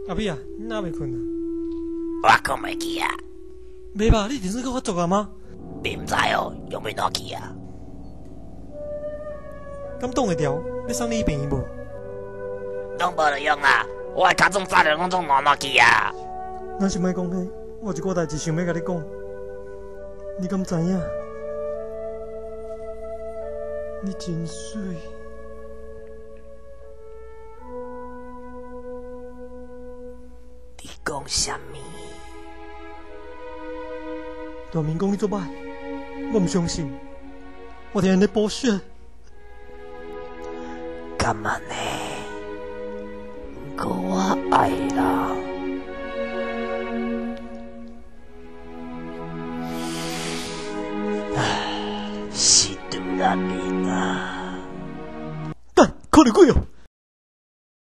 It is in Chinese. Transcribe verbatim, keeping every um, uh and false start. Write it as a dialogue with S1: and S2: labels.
S1: 阿美啊，你哪袂困啊？
S2: 我困袂去啊。
S1: 袂吧，你电视搁发作啊吗？
S2: 你毋知哦，用要哪去啊？
S1: 敢挡会牢？要送你去病院无？
S2: 拢无得用啊！我的脚总早就拢总烂烂去啊！
S1: 咱先莫讲迄，我有一个代志想要甲你讲。你敢知影？你真水。
S2: 你讲啥物？
S1: 大明讲你做歹，我唔相信。我听人咧剥削。
S2: 干嘛呢？不过我爱啦。唉，是杜兰明啊！
S1: 干，看到鬼哦！